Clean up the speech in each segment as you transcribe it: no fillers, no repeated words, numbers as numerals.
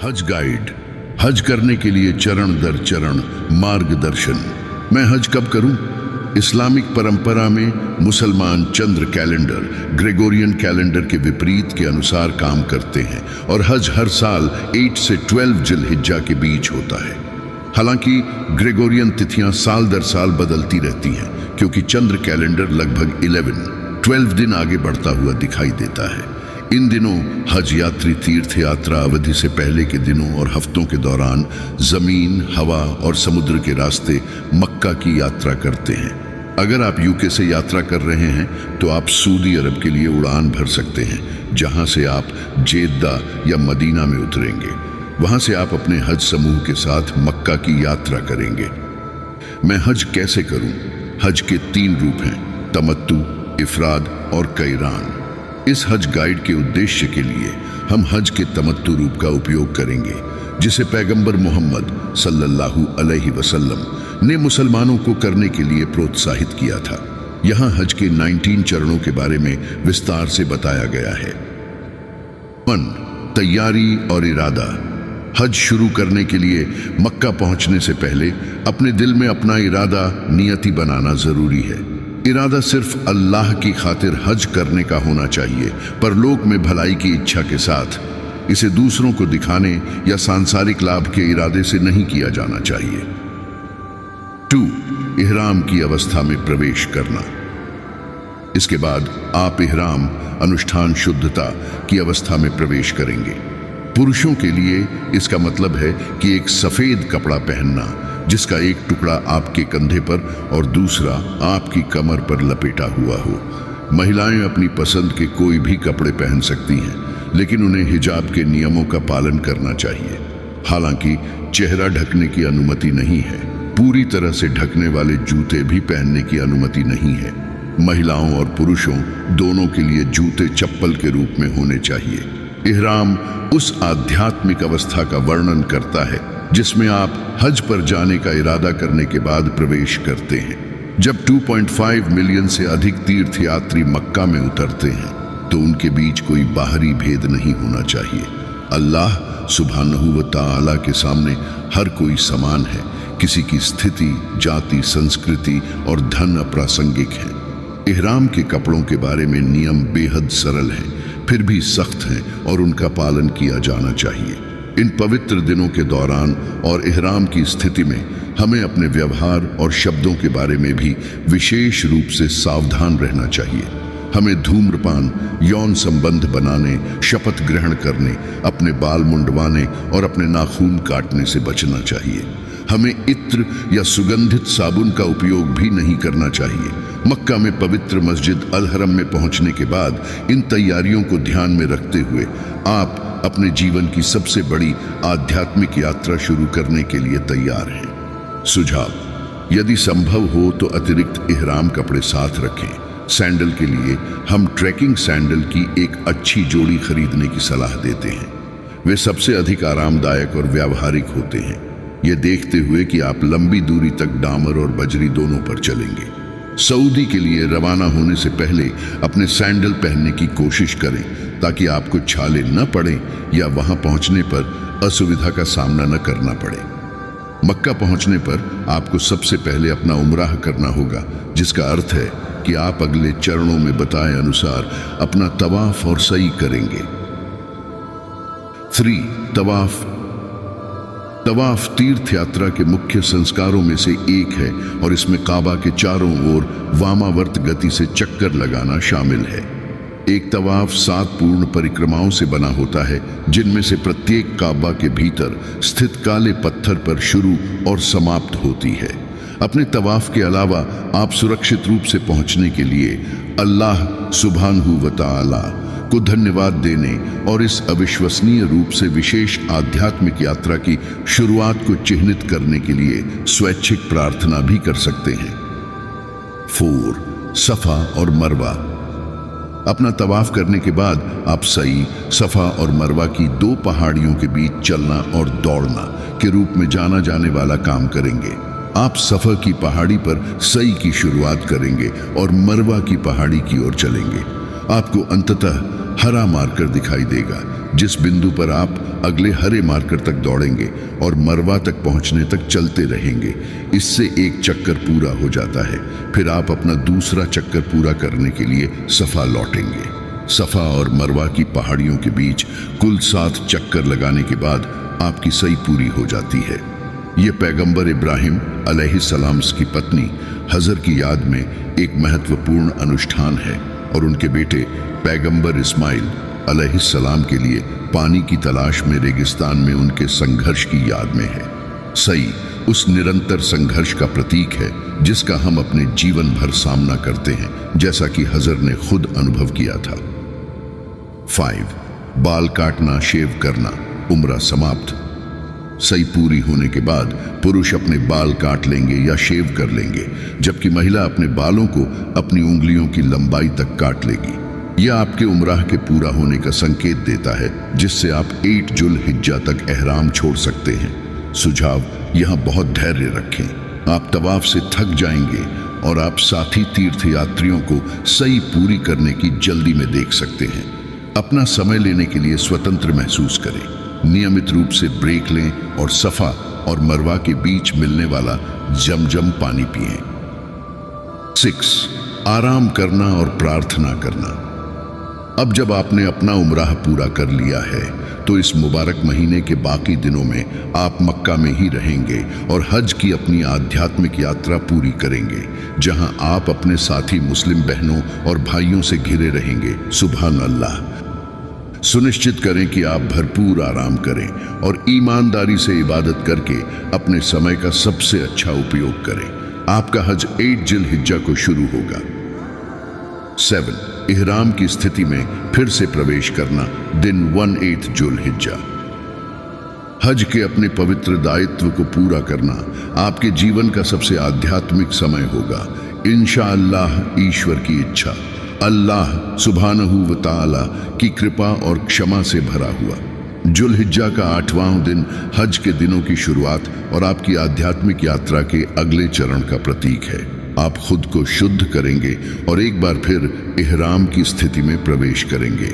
हज गाइड, हज करने के लिए चरण दर चरण मार्गदर्शन। मैं हज कब करूं? इस्लामिक परंपरा में मुसलमान चंद्र कैलेंडर ग्रेगोरियन कैलेंडर के विपरीत के अनुसार काम करते हैं और हज हर साल 8 से 12 जिलहिज्जा के बीच होता है। हालांकि ग्रेगोरियन तिथियां साल दर साल बदलती रहती हैं क्योंकि चंद्र कैलेंडर लगभग 12 दिन आगे बढ़ता हुआ दिखाई देता है। इन दिनों हज यात्री तीर्थ यात्रा अवधि से पहले के दिनों और हफ्तों के दौरान जमीन, हवा और समुद्र के रास्ते मक्का की यात्रा करते हैं। अगर आप यूके से यात्रा कर रहे हैं तो आप सऊदी अरब के लिए उड़ान भर सकते हैं, जहां से आप जेद्दा या मदीना में उतरेंगे। वहां से आप अपने हज समूह के साथ मक्का की यात्रा करेंगे। मैं हज कैसे करूं? हज के 3 रूप हैं, तमत्तु, इफराद और कैरान। इस हज गाइड के उद्देश्य के लिए हम हज के तमत्तु रूप का उपयोग करेंगे, जिसे पैगंबर मोहम्मद सल्लल्लाहु अलैहि वसल्लम ने मुसलमानों को करने के लिए प्रोत्साहित किया था। यहाँ हज के 19 चरणों के बारे में विस्तार से बताया गया है। 1. तैयारी और इरादा। हज शुरू करने के लिए मक्का पहुंचने से पहले अपने दिल में अपना इरादा, नियति बनाना जरूरी है। इरादा सिर्फ अल्लाह की खातिर हज करने का होना चाहिए, परलोक में भलाई की इच्छा के साथ। इसे दूसरों को दिखाने या सांसारिक लाभ के इरादे से नहीं किया जाना चाहिए। 2. इहराम की अवस्था में प्रवेश करना। इसके बाद आप इहराम अनुष्ठान शुद्धता की अवस्था में प्रवेश करेंगे। पुरुषों के लिए इसका मतलब है कि एक सफेद कपड़ा पहनना, जिसका एक टुकड़ा आपके कंधे पर और दूसरा आपकी कमर पर लपेटा हुआ हो। महिलाएं अपनी पसंद के कोई भी कपड़े पहन सकती हैं, लेकिन उन्हें हिजाब के नियमों का पालन करना चाहिए। हालांकि चेहरा ढकने की अनुमति नहीं है। पूरी तरह से ढकने वाले जूते भी पहनने की अनुमति नहीं है। महिलाओं और पुरुषों दोनों के लिए जूते चप्पल के रूप में होने चाहिए। इहराम उस आध्यात्मिक अवस्था का वर्णन करता है जिसमें आप हज पर जाने का इरादा करने के बाद प्रवेश करते हैं। जब 2.5 मिलियन से अधिक तीर्थ यात्री मक्का में उतरते हैं तो उनके बीच कोई बाहरी भेद नहीं होना चाहिए। अल्लाह सुब्हानहू व तआला के सामने हर कोई समान है। किसी की स्थिति, जाति, संस्कृति और धन अप्रासंगिक है। इहराम के कपड़ों के बारे में नियम बेहद सरल हैं, फिर भी सख्त हैं और उनका पालन किया जाना चाहिए। इन पवित्र दिनों के दौरान और इहराम की स्थिति में हमें अपने व्यवहार और शब्दों के बारे में भी विशेष रूप से सावधान रहना चाहिए। हमें धूम्रपान, यौन संबंध बनाने, शपथ ग्रहण करने, अपने बाल मुंडवाने और अपने नाखून काटने से बचना चाहिए। हमें इत्र या सुगंधित साबुन का उपयोग भी नहीं करना चाहिए। मक्का में पवित्र मस्जिद अल हरम में पहुंचने के बाद इन तैयारियों को ध्यान में रखते हुए आप अपने जीवन की सबसे बड़ी आध्यात्मिक यात्रा शुरू करने के लिए तैयार हैं। सुझाव: यदि संभव हो तो अतिरिक्त इहराम कपड़े साथ रखें। सैंडल के लिए हम ट्रैकिंग सैंडल की एक अच्छी जोड़ी खरीदने की सलाह देते हैं। वे सबसे अधिक आरामदायक और व्यावहारिक होते हैं, ये देखते हुए कि आप लंबी दूरी तक डामर और बजरी दोनों पर चलेंगे। सऊदी के लिए रवाना होने से पहले अपने सैंडल पहनने की कोशिश करें ताकि आपको छाले न पड़े या वहां पहुंचने पर असुविधा का सामना न करना पड़े। मक्का पहुंचने पर आपको सबसे पहले अपना उम्राह करना होगा, जिसका अर्थ है कि आप अगले चरणों में बताए अनुसार अपना तवाफ और सई करेंगे। 3. तवाफ। तवाफ तीर्थ यात्रा के मुख्य संस्कारों में से एक है और इसमें काबा के चारों ओर वामावर्त गति से चक्कर लगाना शामिल है। एक तवाफ 7 पूर्ण परिक्रमाओं से बना होता है, जिनमें से प्रत्येक काबा के भीतर स्थित काले पत्थर पर शुरू और समाप्त होती है। अपने तवाफ के अलावा आप सुरक्षित रूप से पहुंचने के लिए अल्लाह सुब्हानहू व तआला को धन्यवाद देने और इस अविश्वसनीय रूप से विशेष आध्यात्मिक यात्रा की शुरुआत को चिन्हित करने के लिए स्वैच्छिक प्रार्थना भी कर सकते हैं। 4. सफा और मरवा। अपना तवाफ करने के बाद आप सई, सफा और मरवा की 2 पहाड़ियों के बीच चलना और दौड़ना के रूप में जाना जाने वाला काम करेंगे। आप सफा की पहाड़ी पर सई की शुरुआत करेंगे और मरवा की पहाड़ी की ओर चलेंगे। आपको अंततः हरा मार्कर दिखाई देगा, जिस बिंदु पर आप अगले हरे मार्कर तक दौड़ेंगे और मरवा तक पहुंचने तक चलते रहेंगे। इससे एक चक्कर पूरा हो जाता है। फिर आप अपना दूसरा चक्कर पूरा करने के लिए सफ़ा लौटेंगे। सफ़ा और मरवा की पहाड़ियों के बीच कुल 7 चक्कर लगाने के बाद आपकी सही पूरी हो जाती है। ये पैगंबर इब्राहिम अलैहिस्सलाम की पत्नी हजर की याद में एक महत्वपूर्ण अनुष्ठान है और उनके बेटे पैगंबर इस्माइल अलैहिस्सलाम के लिए पानी की तलाश में रेगिस्तान में उनके संघर्ष की याद में है। सई उस निरंतर संघर्ष का प्रतीक है जिसका हम अपने जीवन भर सामना करते हैं, जैसा कि हजर ने खुद अनुभव किया था। 5. बाल काटना, शेव करना, उम्रा समाप्त। सही पूरी होने के बाद पुरुष अपने बाल काट लेंगे या शेव कर लेंगे, जबकि महिला अपने बालों को अपनी उंगलियों की लंबाई तक काट लेगी। यह आपके उम्राह के पूरा होने का संकेत देता है, जिससे आप 8 जुल्हिज्जा तक एहराम छोड़ सकते हैं। सुझाव: यहाँ बहुत धैर्य रखें। आप तवाफ से थक जाएंगे और आप साथी तीर्थयात्रियों को सही पूरी करने की जल्दी में देख सकते हैं। अपना समय लेने के लिए स्वतंत्र महसूस करें। नियमित रूप से ब्रेक लें और सफ़ा और मरवा के बीच मिलने वाला जमजम पानी पिएं। 6. आराम करना और प्रार्थना करना। अब जब आपने अपना उम्राह पूरा कर लिया है तो इस मुबारक महीने के बाकी दिनों में आप मक्का में ही रहेंगे और हज की अपनी आध्यात्मिक यात्रा पूरी करेंगे, जहां आप अपने साथी मुस्लिम बहनों और भाइयों से घिरे रहेंगे। सुभान अल्लाह। सुनिश्चित करें कि आप भरपूर आराम करें और ईमानदारी से इबादत करके अपने समय का सबसे अच्छा उपयोग करें। आपका हज 8 जिल्हिज्जा को शुरू होगा। 7. इहराम की स्थिति में फिर से प्रवेश करना, दिन 18 जुल्हिज्जा। हज के अपने पवित्र दायित्व को पूरा करना आपके जीवन का सबसे आध्यात्मिक समय होगा, इंशाअल्लाह ईश्वर की इच्छा। अल्लाह सुब्हानहू व तआला की कृपा और क्षमा से भरा हुआ। जुल्हिज्जा का 8वां दिन हज के दिनों की शुरुआत और आपकी आध्यात्मिक यात्रा के अगले चरण का प्रतीक है। आप खुद को शुद्ध करेंगे और एक बार फिर इहराम की स्थिति में प्रवेश करेंगे।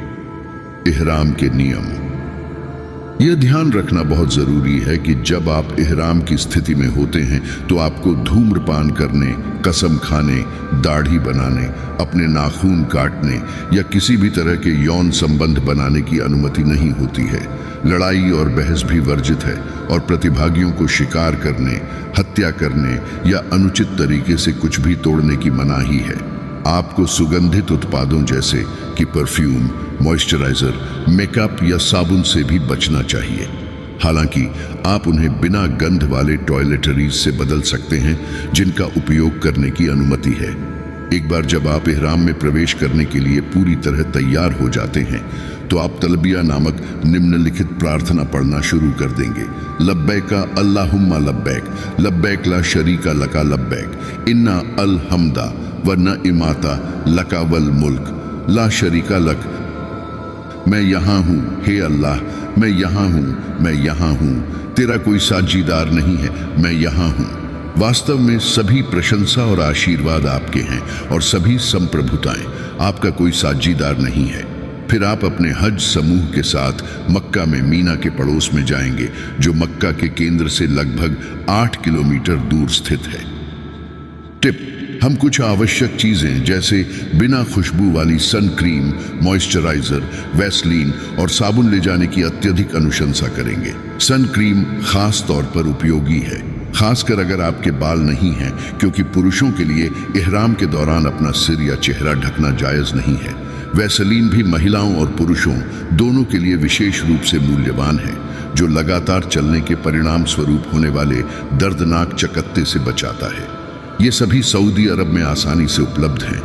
इहराम के नियम। यह ध्यान रखना बहुत जरूरी है कि जब आप इहराम की स्थिति में होते हैं तो आपको धूम्रपान करने, कसम खाने, दाढ़ी बनाने, अपने नाखून काटने या किसी भी तरह के यौन संबंध बनाने की अनुमति नहीं होती है। लड़ाई और बहस भी वर्जित है और प्रतिभागियों को शिकार करने, हत्या करने या अनुचित तरीके से कुछ भी तोड़ने की मनाही है। आपको सुगंधित उत्पादों जैसे कि परफ्यूम, मॉइस्चराइजर, मेकअप या साबुन से भी बचना चाहिए। हालांकि आप उन्हें बिना गंध वाले टॉयलेटरीज से बदल सकते हैं, जिनका उपयोग करने की अनुमति है। एक बार जब आप इहराम में प्रवेश करने के लिए पूरी तरह तैयार हो जाते हैं तो आप तलबिया नामक निम्नलिखित प्रार्थना पढ़ना शुरू कर देंगे। लब्बैका अल्लाहुम्मा लब्बैक, लब्बैक ला शरीका लका लब्बैक, इन्ना अल हमदा व निअमाता लका वल मुल्क ला शरीका लक। मैं यहाँ हूँ, हे अल्लाह, मैं यहाँ हूँ, मैं यहाँ हूँ, तेरा कोई साझीदार नहीं है, मैं यहाँ हूँ। वास्तव में सभी प्रशंसा और आशीर्वाद आपके हैं और सभी संप्रभुताएं, आपका कोई साझीदार नहीं है। फिर आप अपने हज समूह के साथ मक्का में मीना के पड़ोस में जाएंगे, जो मक्का के केंद्र से लगभग 8 किलोमीटर दूर स्थित है। टिप: हम कुछ आवश्यक चीजें जैसे बिना खुशबू वाली सन क्रीम, मॉइस्चराइजर, वैसलीन और साबुन ले जाने की अत्यधिक अनुशंसा करेंगे। सन क्रीम खास तौर पर उपयोगी है, खासकर अगर आपके बाल नहीं हैं, क्योंकि पुरुषों के लिए इहराम के दौरान अपना सिर या चेहरा ढकना जायज नहीं है। वैसलीन भी महिलाओं और पुरुषों दोनों के लिए विशेष रूप से मूल्यवान है, जो लगातार चलने के परिणाम स्वरूप होने वाले दर्दनाक चकत्ते से बचाता है। ये सभी सऊदी अरब में आसानी से उपलब्ध हैं।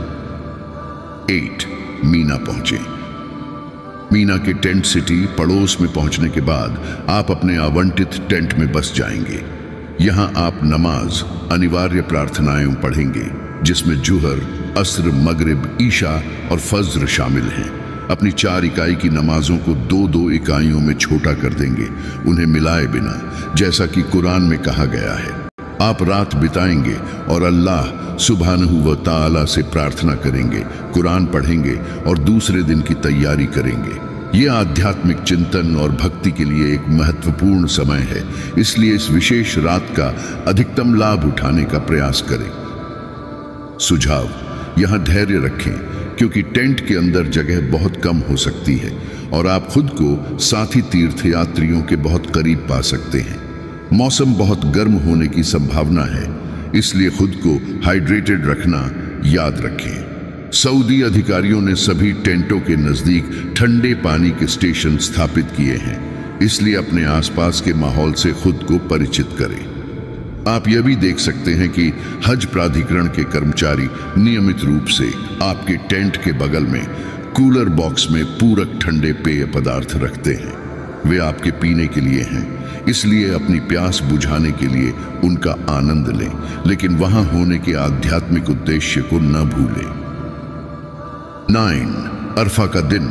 8. मीना पहुंचे। मीना के टेंट सिटी पड़ोस में पहुंचने के बाद आप अपने आवंटित टेंट में बस जाएंगे। यहाँ आप नमाज, अनिवार्य प्रार्थनाएं पढ़ेंगे, जिसमें जुहर, अस्र, मगरिब, ईशा और फज्र शामिल हैं। अपनी 4 इकाई की नमाजों को 2-2 इकाइयों में छोटा कर देंगे, उन्हें मिलाए बिना, जैसा कि कुरान में कहा गया है। आप रात बिताएंगे और अल्लाह सुब्हानहू व तआला से प्रार्थना करेंगे, कुरान पढ़ेंगे और दूसरे दिन की तैयारी करेंगे। ये आध्यात्मिक चिंतन और भक्ति के लिए एक महत्वपूर्ण समय है, इसलिए इस विशेष रात का अधिकतम लाभ उठाने का प्रयास करें। सुझाव: यहाँ धैर्य रखें, क्योंकि टेंट के अंदर जगह बहुत कम हो सकती है और आप खुद को साथी तीर्थयात्रियों के बहुत करीब पा सकते हैं। मौसम बहुत गर्म होने की संभावना है, इसलिए खुद को हाइड्रेटेड रखना याद रखें। सऊदी अधिकारियों ने सभी टेंटों के नजदीक ठंडे पानी के स्टेशन स्थापित किए हैं, इसलिए अपने आसपास के माहौल से खुद को परिचित करें। आप यह भी देख सकते हैं कि हज प्राधिकरण के कर्मचारी नियमित रूप से आपके टेंट के बगल में कूलर बॉक्स में पूरक ठंडे पेय पदार्थ रखते हैं। वे आपके पीने के लिए हैं, इसलिए अपनी प्यास बुझाने के लिए उनका आनंद लें, लेकिन वहां होने के आध्यात्मिक उद्देश्य को न भूलें। 9 अरफा का दिन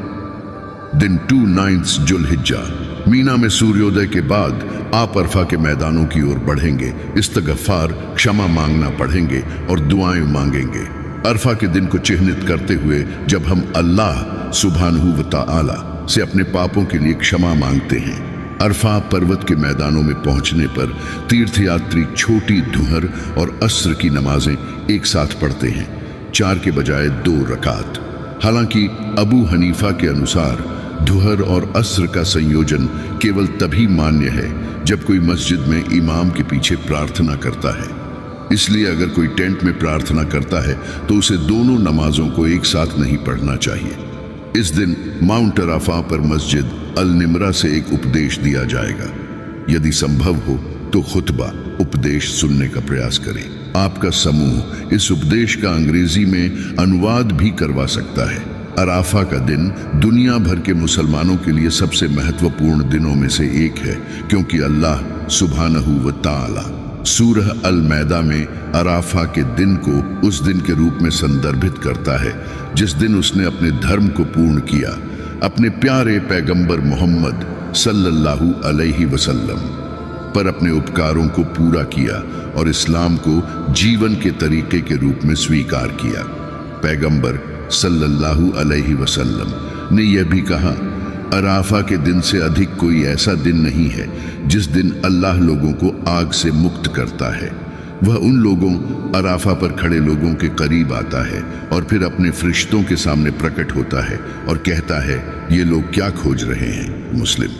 2 जुल्हिज्जा। मीना में सूर्योदय के बाद आप अरफा के मैदानों की ओर बढ़ेंगे, इस्तगफार क्षमा मांगना पढ़ेंगे और दुआएं मांगेंगे। अरफा के दिन को चिन्हित करते हुए जब हम अल्लाह सुब्हानहू व तआला से अपने पापों के लिए क्षमा मांगते हैं। अरफा पर्वत के मैदानों में पहुंचने पर तीर्थयात्री छोटी दुहर और अस्र की नमाजें एक साथ पढ़ते हैं, 4 के बजाय 2 रकात। हालांकि अबू हनीफा के अनुसार दुहर और अस्र का संयोजन केवल तभी मान्य है जब कोई मस्जिद में इमाम के पीछे प्रार्थना करता है। इसलिए अगर कोई टेंट में प्रार्थना करता है तो उसे दोनों नमाजों को एक साथ नहीं पढ़ना चाहिए। इस दिन माउंट अराफा पर मस्जिद अल निमरा से एक उपदेश दिया जाएगा। यदि संभव हो तो खुतबा उपदेश सुनने का प्रयास करें। आपका समूह इस उपदेश का अंग्रेजी में अनुवाद भी करवा सकता है। अराफा का दिन दुनिया भर के मुसलमानों के लिए सबसे महत्वपूर्ण दिनों में से एक है, क्योंकि अल्लाह सुब्हानहू व तआला सूरह अल मैदा में अराफा के दिन को उस दिन के रूप में संदर्भित करता है जिस दिन उसने अपने धर्म को पूर्ण किया, अपने प्यारे पैगंबर मोहम्मद सल्लल्लाहु अलैहि वसल्लम पर अपने उपकारों को पूरा किया और इस्लाम को जीवन के तरीके के रूप में स्वीकार किया। पैगंबर सल्लल्लाहु अलैहि वसल्लम ने यह भी कहा, अराफा के दिन से अधिक कोई ऐसा दिन नहीं है जिस दिन अल्लाह लोगों को आग से मुक्त करता है। वह उन लोगों अराफा पर खड़े लोगों के करीब आता है और फिर अपने फरिश्तों के सामने प्रकट होता है और कहता है, ये लोग क्या खोज रहे हैं? मुस्लिम।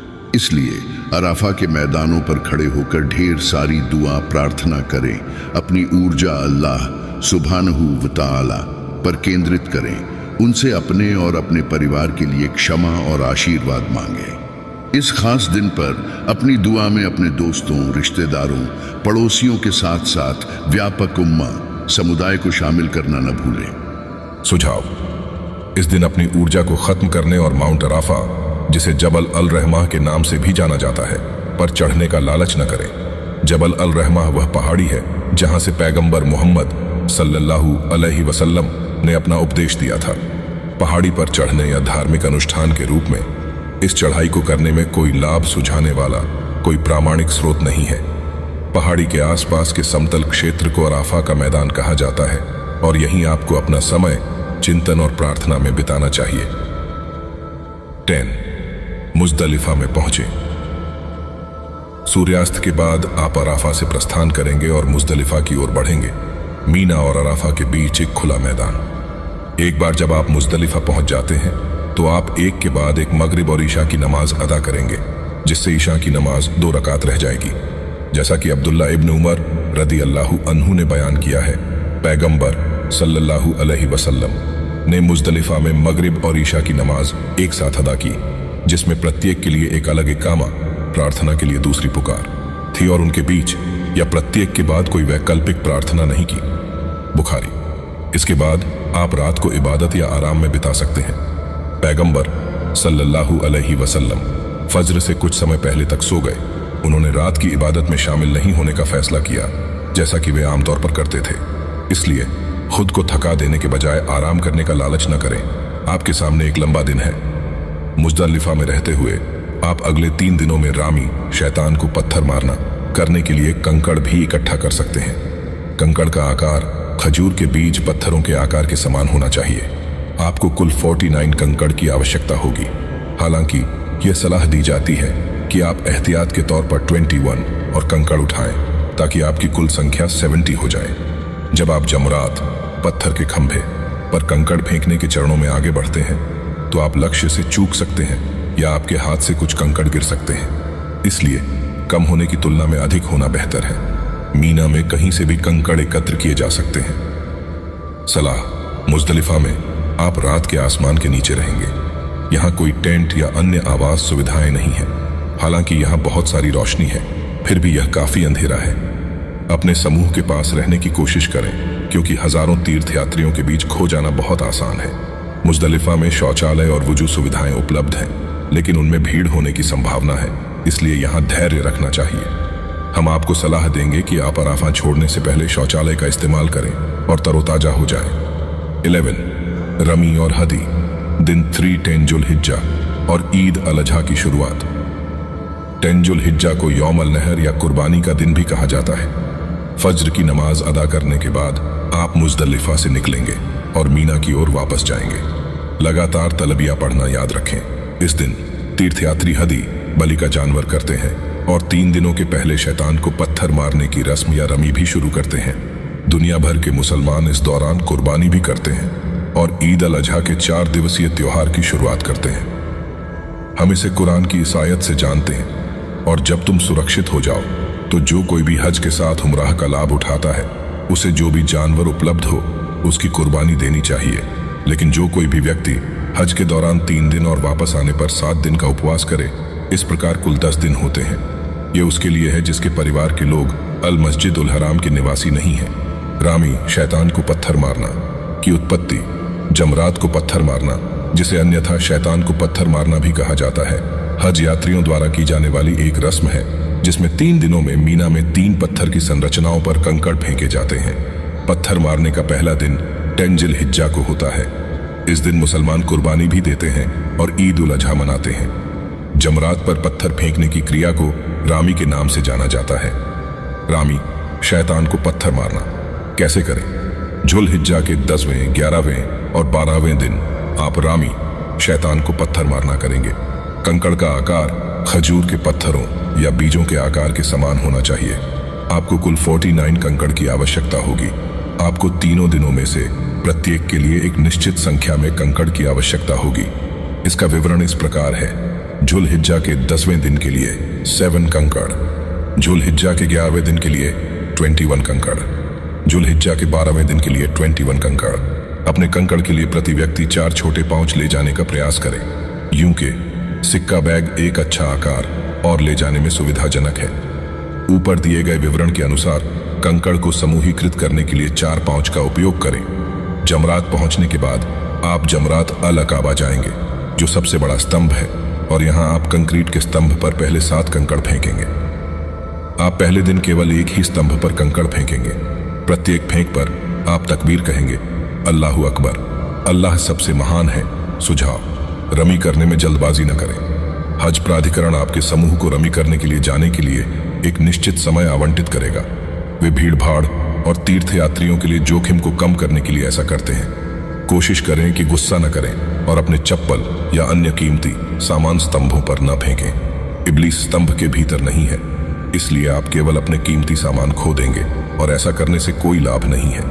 इसलिए अराफा के मैदानों पर खड़े होकर ढेर सारी दुआ प्रार्थना करें, अपनी ऊर्जा अल्लाह सुब्हानहू व तआला पर केंद्रित करें, उनसे अपने और अपने परिवार के लिए क्षमा और आशीर्वाद मांगें। इस खास दिन पर अपनी दुआ में अपने दोस्तों, रिश्तेदारों, पड़ोसियों के साथ साथ व्यापक उम्मा समुदाय को शामिल करना न भूलें। सुझाव: इस दिन अपनी ऊर्जा को खत्म करने और माउंट अराफा, जिसे जबल अल रहमा के नाम से भी जाना जाता है, पर चढ़ने का लालच न करें। जबल अल रहमा वह पहाड़ी है जहां से पैगंबर मोहम्मद सल्लल्लाहु अलैहि वसल्लम ने अपना उपदेश दिया था। पहाड़ी पर चढ़ने या धार्मिक अनुष्ठान के रूप में इस चढ़ाई को करने में कोई लाभ सुझाने वाला कोई प्रामाणिक स्रोत नहीं है। पहाड़ी के आसपास के समतल क्षेत्र को अराफा का मैदान कहा जाता है और यहीं आपको अपना समय चिंतन और प्रार्थना में बिताना चाहिए। 10 मुज़दलिफा में पहुंचे। सूर्यास्त के बाद आप अराफा से प्रस्थान करेंगे और मुज़दलिफा की ओर बढ़ेंगे। मीना और अराफा के बीच एक खुला मैदान। एक बार जब आप मुज़दलिफा पहुंच जाते हैं तो आप एक के बाद एक मगरिब और ईशा की नमाज अदा करेंगे, जिससे ईशा की नमाज 2 रकात रह जाएगी। जैसा कि अब्दुल्ला इब्न उमर रदी अल्लाहु अन्हु ने बयान किया है, पैगंबर सल्लल्लाहु अलैहि वसल्लम ने मुज़दलिफा में मगरिब और ईशा की नमाज एक साथ अदा की, जिसमें प्रत्येक के लिए एक अलग इकामा, प्रार्थना के लिए दूसरी पुकार थी और उनके बीच या प्रत्येक के बाद कोई वैकल्पिक प्रार्थना नहीं की। बुखारी। इसके बाद आप रात को इबादत या आराम में बिता सकते हैं। पैगंबर सल्लल्लाहु अलैहि वसल्लम फज्र से कुछ समय पहले तक सो गए। उन्होंने रात की इबादत में शामिल नहीं होने का फैसला किया, जैसा कि वे आमतौर पर करते थे। इसलिए खुद को थका देने के बजाय आराम करने का लालच न करें। आपके सामने एक लंबा दिन है। मुज़दलिफा में रहते हुए आप अगले 3 दिनों में रामी शैतान को पत्थर मारना, करने के लिए कंकड़ भी इकट्ठा कर सकते हैं। कंकड़ का आकार खजूर के बीज पत्थरों के आकार के समान होना चाहिए। आपको कुल 49 कंकड़ की आवश्यकता होगी। हालांकि यह सलाह दी जाती है कि आप एहतियात के तौर पर 21 और कंकड़ उठाएं ताकि आपकी कुल संख्या 70 हो जाए। जब आप जमरात पत्थर के खंभे पर कंकड़ फेंकने के चरणों में आगे बढ़ते हैं तो आप लक्ष्य से चूक सकते हैं या आपके हाथ से कुछ कंकड़ गिर सकते हैं। इसलिए कम होने की तुलना में अधिक होना बेहतर है। मीना में कहीं से भी कंकड़ एकत्र किए जा सकते हैं। सलाह, मुज़दलिफा में आप रात के आसमान के नीचे रहेंगे। यहाँ कोई टेंट या अन्य आवास सुविधाएं नहीं है। हालांकि यहाँ बहुत सारी रोशनी है, फिर भी यह काफी अंधेरा है। अपने समूह के पास रहने की कोशिश करें क्योंकि हजारों तीर्थयात्रियों के बीच खो जाना बहुत आसान है। मुज़दलिफा में शौचालय और वुजू सुविधाएं उपलब्ध हैं, लेकिन उनमें भीड़ होने की संभावना है, इसलिए यहाँ धैर्य रखना चाहिए। हम आपको सलाह देंगे कि आप अराफा छोड़ने से पहले शौचालय का इस्तेमाल करें और तरोताजा हो जाएं। 11 रमी और हदी, दिन 3 जुल्हिज्जा और ईद अल अजहा की शुरुआत। 10 जुल्हिज्जा को यौम अल नहर या कुर्बानी का दिन भी कहा जाता है। फज्र की नमाज अदा करने के बाद आप मुज़दलिफा से निकलेंगे और मीना की ओर वापस जाएंगे। लगातार तलबिया पढ़ना याद रखें। इस दिन तीर्थयात्री हदी बलि का जानवर करते हैं और 3 दिनों के पहले शैतान को पत्थर मारने की रस्म या रमी भी शुरू करते हैं। दुनिया भर के मुसलमान इस दौरान कुर्बानी भी करते हैं और ईद अल अजहा के 4 दिवसीय त्योहार की शुरुआत करते हैं। हम इसे कुरान की इस आयत से जानते हैं, और जब तुम सुरक्षित हो जाओ तो जो कोई भी हज के साथ उम्राह का लाभ उठाता है उसे जो भी जानवर उपलब्ध हो उसकी कुर्बानी देनी चाहिए। लेकिन जो कोई भी व्यक्ति हज के दौरान 3 दिन और वापस आने पर 7 दिन का उपवास करे, इस प्रकार कुल 10 दिन होते हैं। ये उसके लिए है जिसके परिवार के लोग अल मस्जिद उल हराम के निवासी नहीं हैं। रामी, शैतान को पत्थर मारना की उत्पत्ति जमरात को पत्थर मारना, जिसे अन्यथा शैतान को पत्थर मारना भी कहा जाता है, हज यात्रियों द्वारा की जाने वाली एक रस्म है जिसमें 3 दिनों में मीना में 3 पत्थर की संरचनाओं पर कंकड़ फेंके जाते हैं। पत्थर मारने का पहला दिन 10 जिल्हिज्जा को होता है। इस दिन मुसलमान कुर्बानी भी देते हैं और ईद उल अजहा मनाते हैं। जमरात पर पत्थर फेंकने की क्रिया को रामी के नाम से जाना जाता है। रामी, शैतान को पत्थर मारना। कैसे करें? जुल्हिज्जा के 10वें, 11वें और 12वें दिन आप रामी, शैतान को पत्थर मारना करेंगे। कंकड़ का आकार खजूर के पत्थरों या बीजों के आकार के समान होना चाहिए। आपको कुल 49 कंकड़ की आवश्यकता होगी। आपको तीनों दिनों में से प्रत्येक के लिए एक निश्चित संख्या में कंकड़ की आवश्यकता होगी। इसका विवरण इस प्रकार है। जुल्हिज्जा के 10वें दिन के लिए 7 कंकड़, जुल्हिज्जा के 11वें दिन के लिए 21 कंकड़, जुल्हिज्जा के 12वें दिन के लिए 21 कंकड़। अपने कंकड़ के लिए प्रति व्यक्ति 4 छोटे पाउच ले जाने का प्रयास करें। यूं के सिक्का बैग एक अच्छा आकार और ले जाने में सुविधाजनक है। ऊपर दिए गए विवरण के अनुसार कंकड़ को समूहीकृत करने के लिए 4 पाउच का उपयोग करें। जमरात पहुंचने के बाद आप जमरात अल अकाबा जाएंगे, जो सबसे बड़ा स्तंभ है, और यहां आप कंक्रीट के स्तंभ पर पहले 7 कंकड़ फेंकेंगे। आप पहले दिन केवल एक ही स्तंभ पर कंकड़ फेंकेंगे। प्रत्येक फेंक पर आप तकबीर कहेंगे, अल्लाहु अकबर, अल्लाह सबसे महान है। सुझाव: रमी करने में जल्दबाजी न करें। हज प्राधिकरण आपके समूह को रमी करने के लिए जाने के लिए एक निश्चित समय आवंटित करेगा। वे भीड़ भाड़ और तीर्थयात्रियों के लिए जोखिम को कम करने के लिए ऐसा करते हैं। कोशिश करें कि गुस्सा न करें और अपने चप्पल या अन्य कीमती सामान स्तंभों पर न फेंकें। इब्लीस स्तंभ के भीतर नहीं है, इसलिए आप केवल अपने कीमती सामान खो देंगे और ऐसा करने से कोई लाभ नहीं है।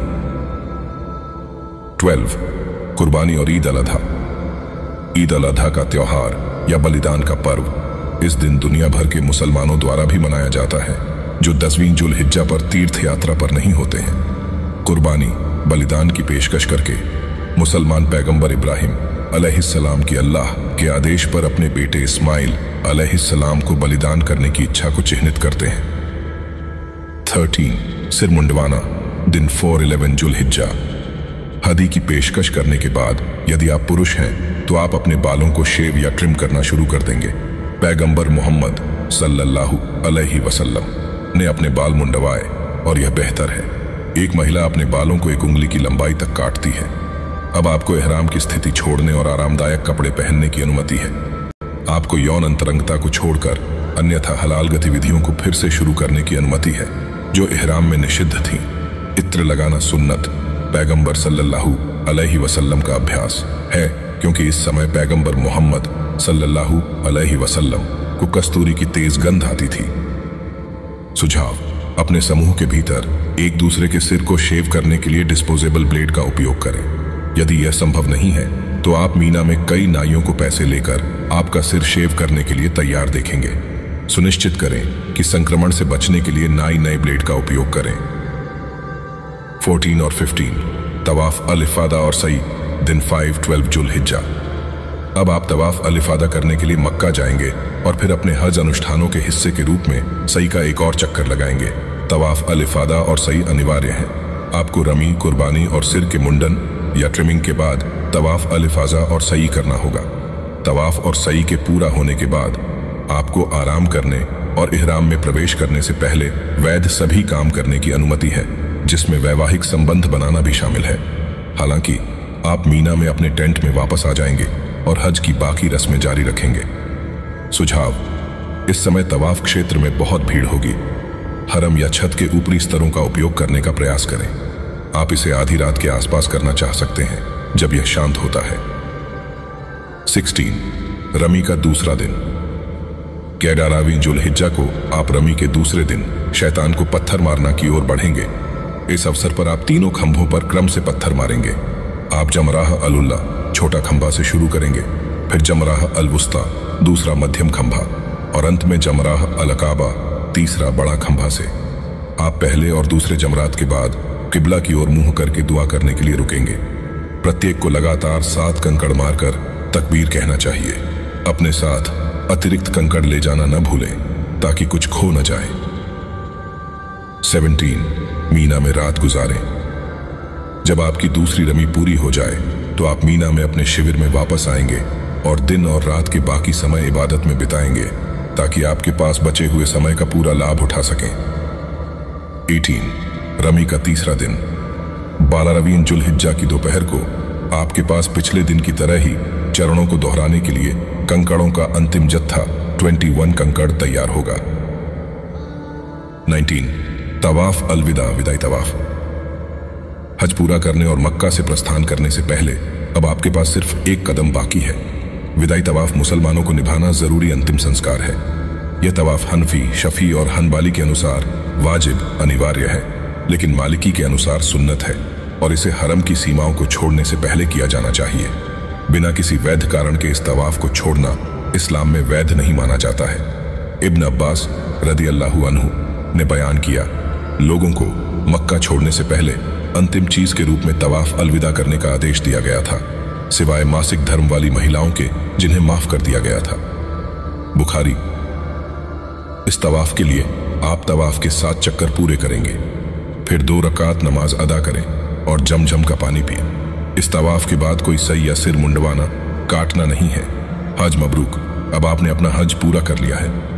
12 कुर्बानी और ईद अल अजहा। ईद अल अजहा का त्योहार या बलिदान का पर्व इस दिन दुनिया भर के मुसलमानों द्वारा भी मनाया जाता है, जो 10वीं जुल्हिज्जा पर तीर्थ यात्रा पर नहीं होते हैं। कुर्बानी, बलिदान की पेशकश करके मुसलमान पैगंबर इब्राहिम अलैहिस्सलाम की अल्लाह के आदेश पर अपने बेटे इस्माइल अलैहिस्सलाम को बलिदान करने की इच्छा को चिह्नित करते हैं। 13 सिर मुंडवाना, दिन 4-11 जुल्हिज्जा। हदी की पेशकश करने के बाद यदि आप पुरुष हैं तो आप अपने बालों को शेव या ट्रिम करना शुरू कर देंगे। पैगंबर मोहम्मद सल्लल्लाहु अलैहि वसल्लम ने अपने बाल मुंडवाए और यह बेहतर है। एक महिला अपने बालों को 1 उंगली की लंबाई तक काटती है। अब आपको एहराम की स्थिति छोड़ने और आरामदायक कपड़े पहनने की अनुमति है। आपको यौन अंतरंगता को छोड़कर अन्यथा हलाल गतिविधियों को फिर से शुरू करने की अनुमति है जो इहराम में निषिद्ध थी। इत्र लगाना सुन्नत पैगंबर सल्लल्लाहु अलैहि वसल्लम का अभ्यास है, क्योंकि इस समय पैगंबर मोहम्मद सल्लल्लाहु अलैहि वसल्लम को कस्तूरी की तेज गंध आती थी। सुझाव: अपने समूह के भीतर एक दूसरे के सिर को शेव करने के लिए डिस्पोजेबल ब्लेड का उपयोग करें। यदि यह संभव नहीं है तो आप मीना में कई नाइयों को पैसे लेकर आपका सिर शेव करने के लिए तैयार देखेंगे। सुनिश्चित करें कि संक्रमण से बचने के लिए नाई नए ब्लेड का उपयोग करें। 14 और 15 तवाफ अल इफादा और सई दिन 5-12 जुल्हिज्जा। अब आप तवाफ अल इफादा करने के लिए मक्का जाएंगे और फिर अपने हज अनुष्ठानों के हिस्से के रूप में सई का एक और चक्कर लगाएंगे। तवाफ अल इफादा और सई अनिवार्य है। आपको रमी, कुर्बानी और सिर के मुंडन या ट्रिमिंग के बाद तवाफ अल इफादा और सई करना होगा। तवाफ और सई के पूरा होने के बाद आपको आराम करने और इहराम में प्रवेश करने से पहले वैध सभी काम करने की अनुमति है, जिसमें वैवाहिक संबंध बनाना भी शामिल है। हालांकि आप मीना में अपने टेंट में वापस आ जाएंगे और हज की बाकी रस्में जारी रखेंगे। सुझाव: इस समय तवाफ क्षेत्र में बहुत भीड़ होगी। हरम या छत के ऊपरी स्तरों का उपयोग करने का प्रयास करें। आप इसे आधी रात के आसपास करना चाह सकते हैं जब यह शांत होता है। 16 रमी का दूसरा दिन। 11वीं जुल्हिज्जा को आप रमी के दूसरे दिन शैतान को पत्थर मारना की ओर बढ़ेंगे। इस अवसर पर आप तीनों खंभों पर क्रम से पत्थर मारेंगे। आप जमराह अल-उल्ला छोटा खंभा से शुरू करेंगे, फिर जमराह अल-वुस्ता दूसरा मध्यम खंभा और अंत में जमराह अल-अकाबा तीसरा बड़ा खंभा से। आप पहले और दूसरे जमरात के बाद किबला की ओर मुंह करके दुआ करने के लिए रुकेंगे। प्रत्येक को लगातार 7 कंकड़ मारकर तकबीर कहना चाहिए। अपने साथ अतिरिक्त कंकड़ ले जाना न भूलें ताकि कुछ खो न जाए। 17 मीना में रात गुजारें। जब आपकी दूसरी रमी पूरी हो जाए तो आप मीना में अपने शिविर में वापस आएंगे और दिन और रात के बाकी समय इबादत में बिताएंगे ताकि आपके पास बचे हुए समय का पूरा लाभ उठा सकें। 18 रमी का तीसरा दिन। 12वीं जुल्हिज्जा की दोपहर को आपके पास पिछले दिन की तरह ही चरणों को दोहराने के लिए कंकड़ों का अंतिम जत्था 21 कंकड़ तैयार होगा। 19 तवाफ अलविदा विदाई तवाफ। हज पूरा करने और मक्का से प्रस्थान करने से पहले अब आपके पास सिर्फ एक कदम बाकी है। विदाई तवाफ मुसलमानों को निभाना जरूरी अंतिम संस्कार है। यह तवाफ हनफी, शफी और हनबाली के अनुसार वाजिब अनिवार्य है, लेकिन मालिकी के अनुसार सुन्नत है और इसे हरम की सीमाओं को छोड़ने से पहले किया जाना चाहिए। बिना किसी वैध कारण के इस तवाफ को छोड़ना इस्लाम में वैध नहीं माना जाता है। इब्न अब्बास रदियल्लाहु अन्हु ने बयान किया, लोगों को मक्का छोड़ने से पहले अंतिम चीज के रूप में तवाफ अलविदा करने का आदेश दिया गया था, सिवाय मासिक धर्म वाली महिलाओं के जिन्हें माफ कर दिया गया था। बुखारी। इस तवाफ के लिए आप तवाफ के 7 चक्कर पूरे करेंगे, फिर 2 रकात नमाज अदा करें और जमजम का पानी पिएं। इस तवाफ के बाद कोई सई या सिर मुंडवाना, काटना नहीं है। हज मबरूक। अब आपने अपना हज पूरा कर लिया है।